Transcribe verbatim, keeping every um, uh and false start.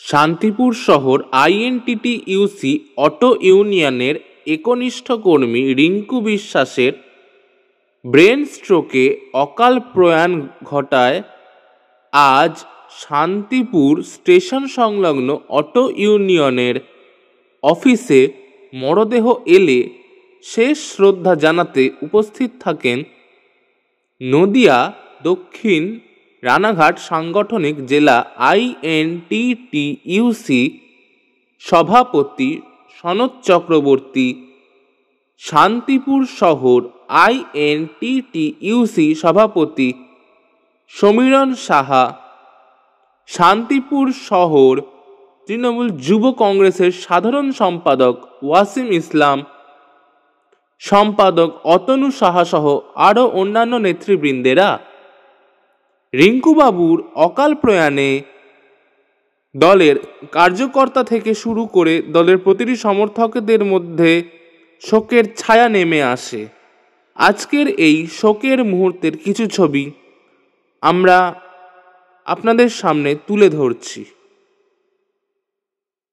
শান্তিপুর শহর INTTUC auto ইউনিয়নের একনিষ্ঠ কর্মী রিঙ্কু বিশ্বাসের ব্রেন স্ট্রোকে অকাল প্রয়াণ ঘটায় আজ শান্তিপুর স্টেশন সংলগ্ন অটো ইউনিয়নের অফিসে মরদেহ এলে শেষ শ্রদ্ধা জানাতে উপস্থিত থাকেন নদিয়া দক্ষিণ রানাঘাট সাংগঠনিক জেলা আইএনটিটিইউসি সভাপতি সনৎ চক্রবর্তী, শান্তিপুর শহর আইএনটিটিইউসি সভাপতি সমীরণ সাহা, শান্তিপুর শহর তৃণমূল যুব কংগ্রেসের সাধারণ সম্পাদক ওয়াসিম ইসলাম, সম্পাদক অতনু সাহা সহ আরও অন্যান্য নেতৃবৃন্দেরা রিঙ্কুবাবুর অকাল প্রয়াণে দলের কার্যকর্তা থেকে শুরু করে দলের প্রতিটি সমর্থকদের মধ্যে শোকের ছায়া নেমে আসে। আজকের এই শোকের মুহূর্তের কিছু ছবি আমরা আপনাদের সামনে তুলে ধরছি।